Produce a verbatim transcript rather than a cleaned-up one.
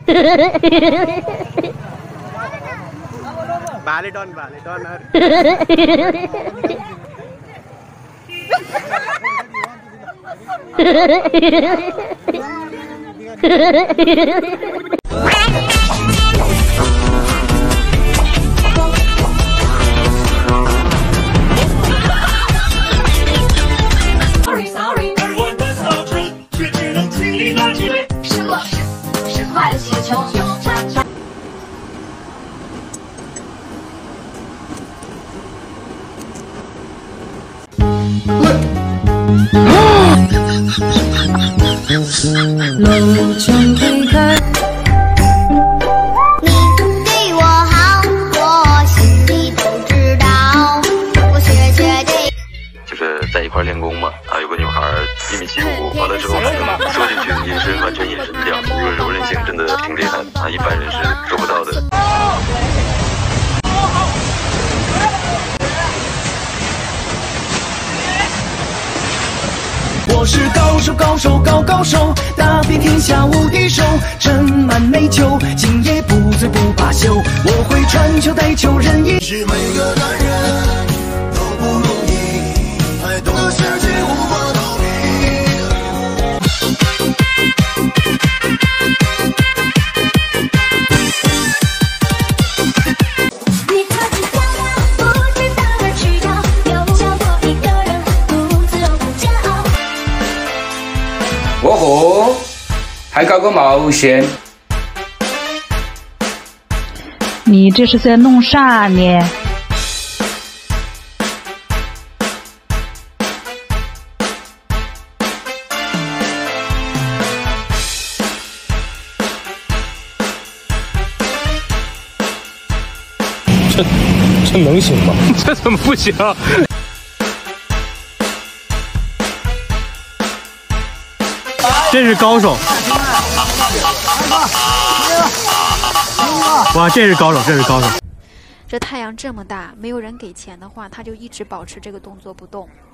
Baliton, baliton. Sorry, sorry， 我的小嘴却只能嘴里那几位。是乐事，是快乐气球。 楼窗推开。 你对我好，我心里都知道。我学学这， 就是在一块练功嘛。啊，有个女孩一米七五，完了之后还能缩进去，隐身完全隐身掉，这个柔韧性真的挺厉害的啊，一般人是做不到的。 我是高手，高手，高高手，打遍天下无敌手，斟满美酒，今夜不醉不罢休。我会传球带球，任意。是每个男人都不容易，太多的事情无法逃避。 你特别漂亮，不知道哪去找，有找过一个人，不自由不骄傲。 哦吼，还搞个冒险！ 你这是在弄啥呢？ 这这能行吗？这怎么不行？ 这是高手！哇，这是高手，这是高手！ 这太阳这么大，没有人给钱的话，他就一直保持这个动作不动。